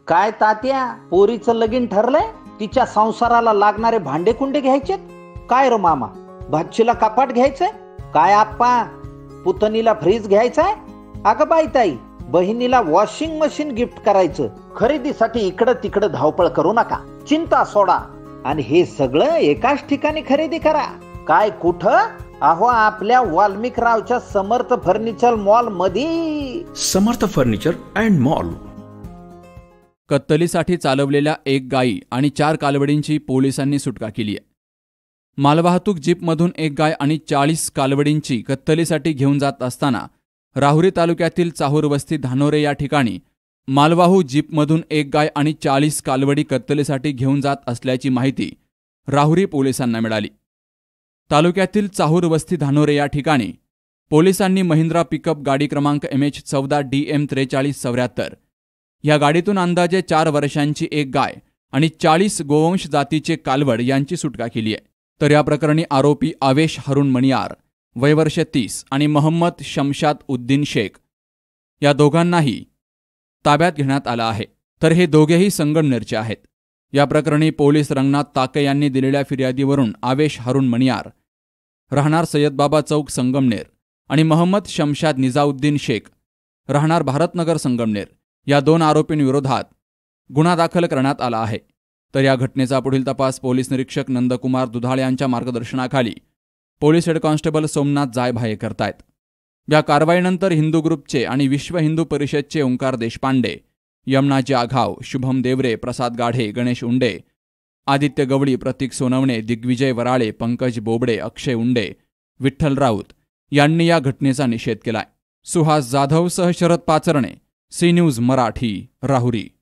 काय तात्या, पोरीचं लगीन ठरलंय? तिच्या संसाराला लागणारे भांडे कुंडे घ्यायचेत? काय रो मामा, भाचीला कपाट घ्यायचंय? काय आप्पा, पुतणीला फ्रीज घ्यायचाय? अगं बाई ताई, बहिणीला वॉशिंग मशीन गिफ्ट करायचं. खरेदीसाठी इकडं तिकडं धावपळ करू नका, चिंता सोडा आणि हे सगळं एकाच ठिकाणी खरेदी करा. काय कुठं? अहो, आपल्या वाल्मिकरावच्या समर्थ फर्निचर मॉल मध्ये. Samarth furniture and mall. कत्तलीसाठी चालवलेल्या 1 गाई आणि 4 कालवडींची पोलिसांनी सुटका केली आहे. मालवाहतूक जीपमधून 1 गाय आणि 40 कालवडींची कत्तलीसाठी घेऊन जात असताना राहुरी तालुक्यातील चाहूर वस्ती धानोरे या ठिकाणी मालवाहू जीपमधून 1 गाय आणि 40 कालवडी कत्तलीसाठी घेऊन जात असल्याची माहिती राहुरी पोलिसांना मिळाली. तालुक्यातील चाहूर वस्ती धानोरे या ठिकाणी पोलिसांनी महिंद्रा पिकअप गाडी क्रमांक MH14 DM 4374 या गाडीतून अंदाजे 4 वर्षांची 1 गाय आणि 40 गोवंश जातीचे कालवड यांची सुटका केली आहे. तर या प्रकरणी आरोपी आवेश हरुण मणियार वय वर्ष 30 आणि मोहम्मद शमशाद उद्दीन शेख या दोघांनाही ताब्यात घेण्यात आलं आहे. तर हे दोघेही संगमनेरचे आहेत. या प्रकरणी पोलीस रंगनाथ ताके यांनी दिलेल्या फिर्यादीवरून आवेश हरुण मणियार राहणार सय्यदबाबा चौक संगमनेर आणि मोहम्मद शमशाद निजाउद्दीन शेख राहणार भारतनगर संगमनेर या 2 आरोपींविरोधात गुन्हा दाखल करण्यात आला आहे. तर या घटनेचा पुढील तपास पोलीस निरीक्षक नंदकुमार दुधाळ यांच्या मार्गदर्शनाखाली police head constable Somnath Jaybhaye करतायत. या कारवाईनंतर हिंदू ग्रुपचे आणि विश्व हिंदू परिषदचे ओंकार देशपांडे, यमनाजी आघाव, शुभम देवरे, प्रसाद गाढे, गणेश उंडे, आदित्य गवळी, प्रतीक सोनवणे, दिग्विजय वराळे, पंकज बोबडे, अक्षय उंडे, विठ्ठल राऊत यांनी या घटनेचा निषेध केलाय. सुहास जाधवसह शरद पाचरणे, सी न्यूज मराठी, राहुरी.